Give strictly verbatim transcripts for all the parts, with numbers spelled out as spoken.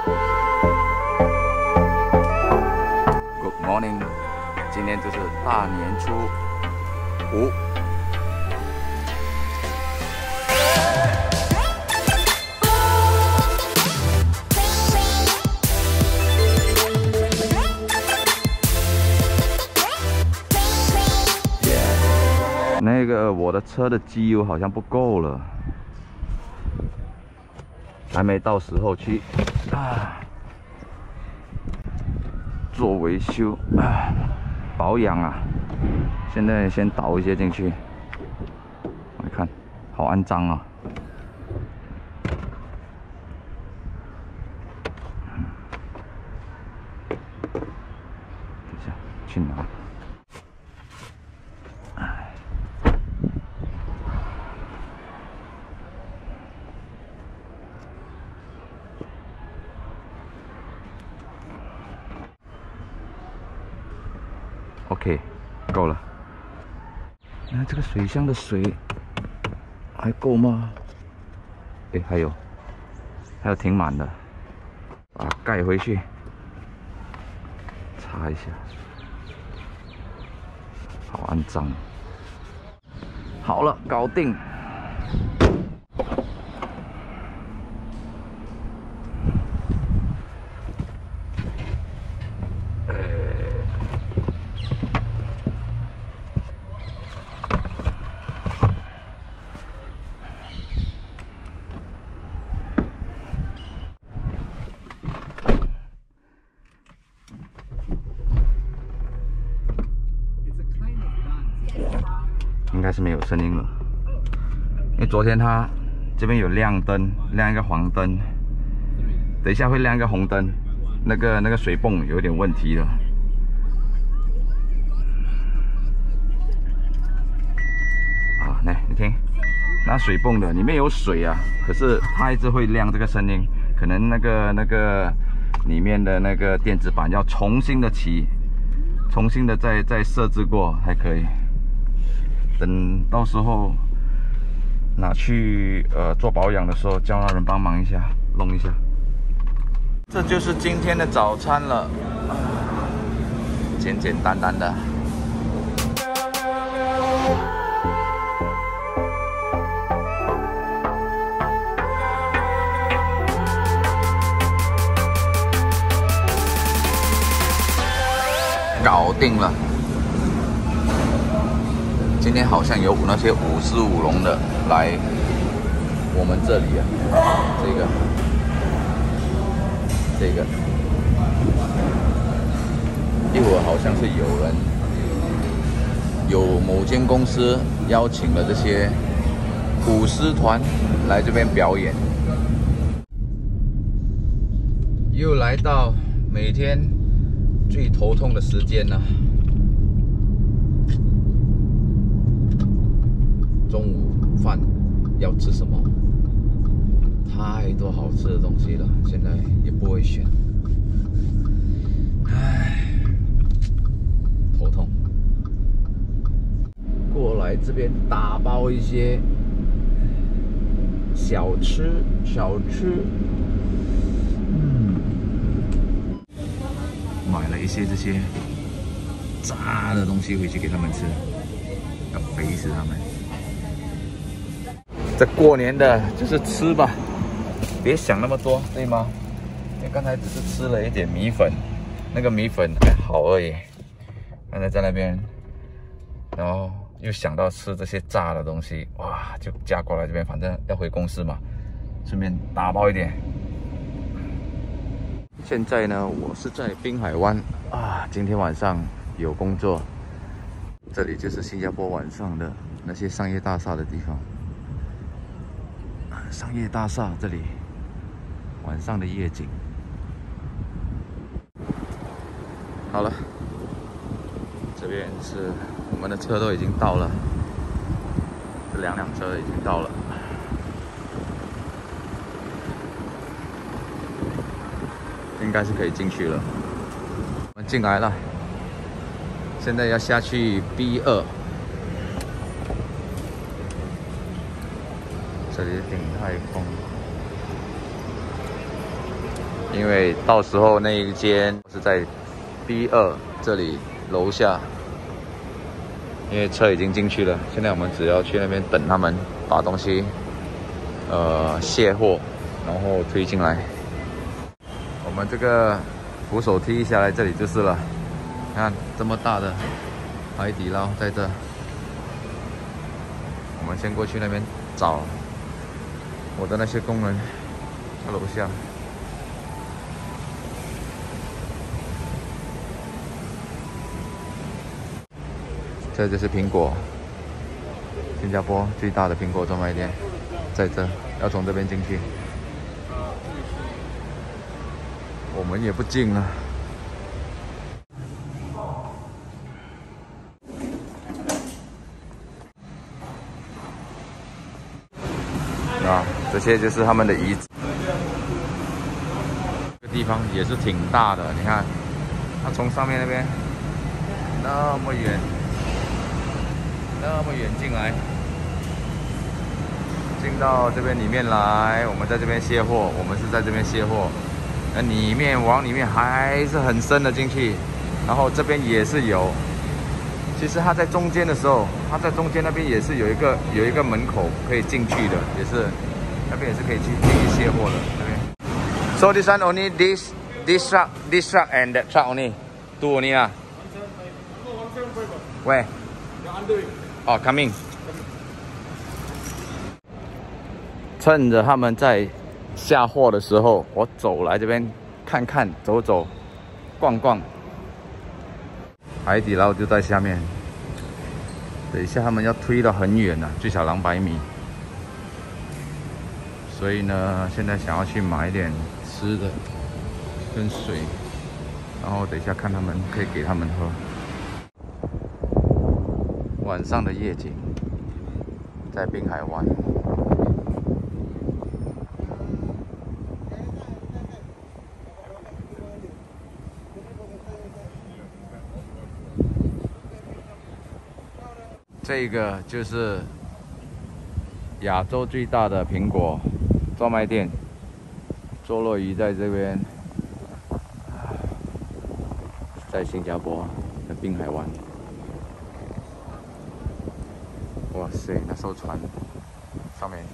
Good morning， 今天就是大年初五。那个我的车的机油好像不够了，还没到时候去啊做维修啊保养啊。现在先倒一些进去，来看，好肮脏啊！等一下去拿。 OK， 够了。那这个水箱的水还够吗？哎，还有，还有挺满的，把它盖回去，擦一下。好肮脏。好了，搞定。 应该是没有声音了，因为昨天它这边有亮灯，亮一个黄灯，等一下会亮一个红灯，那个那个水泵有点问题了。啊，来你听，那水泵的里面有水啊，可是它一直会亮这个声音，可能那个那个里面的那个电子板要重新的起，重新的再再设置过才可以。 等到时候拿去呃做保养的时候，叫那人帮忙一下，弄一下。这就是今天的早餐了，简简单单的。搞定了。 今天好像有那些舞狮舞龙的来我们这里啊，这个这个，一会儿好像是有人有某间公司邀请了这些舞狮团来这边表演，又来到每天最头痛的时间了。 中午饭要吃什么？太多好吃的东西了，现在也不会选。唉，头痛。过来这边打包一些小吃，小吃。嗯，买了一些这些炸的东西回去给他们吃，要肥死他们。 这过年的就是吃吧，别想那么多，对吗？因为刚才只是吃了一点米粉，那个米粉还好而已。刚才在那边，然后又想到吃这些炸的东西，哇，就加过来这边，反正要回公司嘛，顺便打包一点。现在呢，我是在滨海湾啊，今天晚上有工作。这里就是新加坡晚上的那些商业大厦的地方。 商业大厦这里晚上的夜景。好了，这边是我们的车都已经到了，这两辆车已经到了。应该是可以进去了。我们进来了，现在要下去 B 二。 这里是鼎泰丰， 因为到时候那一间是在 B 二这里楼下，因为车已经进去了，现在我们只要去那边等他们把东西呃卸货，然后推进来。我们这个扶手梯下来这里就是了，看这么大的海底捞在这，我们先过去那边找我的那些工人，在楼下。这就是苹果，新加坡最大的苹果专卖店，在这，要从这边进去。我们也不近了。啊，这些就是他们的遗址。这个地方也是挺大的，你看，它从上面那边那么远。那么远进来，进到这边里面来，我们在这边卸货，我们是在这边卸货。那里面往里面还是很深的进去，然后这边也是有。其实它在中间的时候，它在中间那边也是有一个有一个门口可以进去的，也是那边也是可以去进去卸货的那边。So this one only this this truck this truck and that truck only two only 啊。喂。哦 ，coming。趁着他们在下货的时候，我走来这边看看、走走、逛逛。海底捞就在下面，等一下他们要推到很远了，最少两百米。所以呢，现在想要去买一点吃的跟水，然后等一下看他们可以给他们喝。晚上的夜景，在滨海湾。这个就是亚洲最大的苹果专卖店，坐落于在这边，在新加坡的滨海湾。哇塞，那艘船上面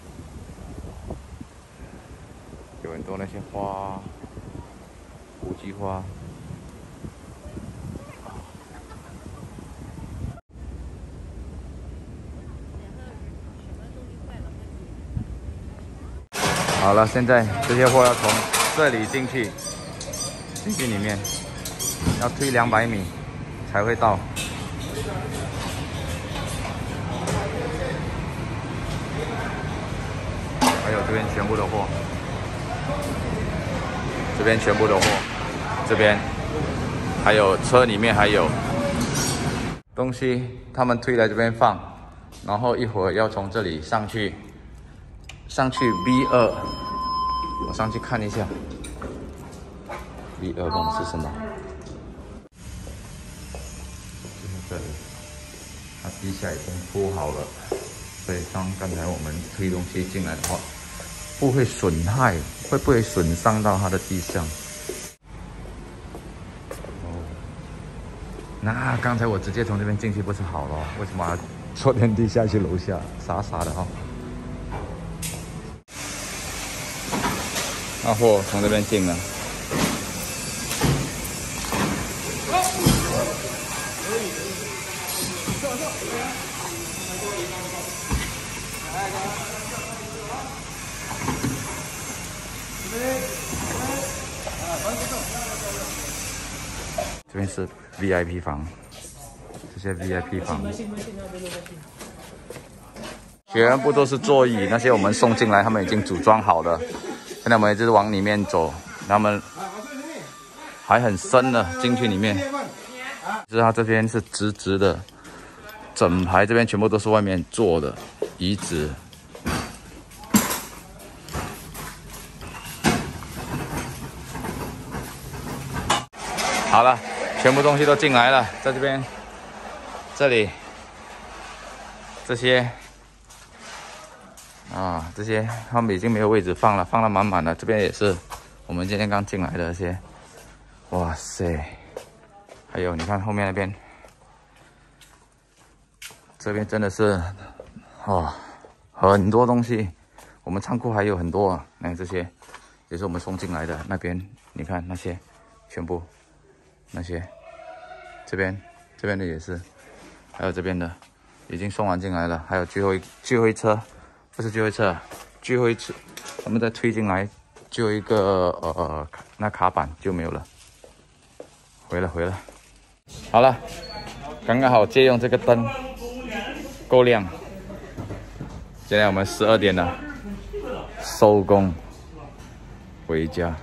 有很多那些花，无机花。好了，现在这些货要从这里进去，进去里面要推两百米才会到。还有这边全部的货，这边全部的货，这边还有车里面还有东西，他们推来这边放，然后一会儿要从这里上去，上去 B 二，我上去看一下 B 二泵是什么，就是这里，它地下已经铺好了。所以像刚才我们推东西进来的话，不会损害，会不会损伤到它的地上？哦，那刚才我直接从这边进去不是好了？为什么要坐电梯下去楼下？傻傻的哦。那货从这边进了。这边是 V I P 房，这些 V I P 房全部都是座椅，那些我们送进来，他们已经组装好的。现在我们就是往里面走，他们还很深的进去里面。就是它这边是直直的，整排这边全部都是外面做的椅子。好了。全部东西都进来了，在这边，这里，这些，啊，这些他们已经没有位置放了，放了满满的。这边也是我们今天刚进来的这些，哇塞！还有你看后面那边，这边真的是，哦，很多东西。我们仓库还有很多，那这些也是我们送进来的。那边你看那些，全部那些，这边这边的也是，还有这边的已经送完进来了。还有最后一最后一车，不是最后一车，最后一次我们再推进来，最后一个呃那卡板就没有了，回了回了。好了，刚刚好借用这个灯，够亮。现在我们十二点了，收工回家。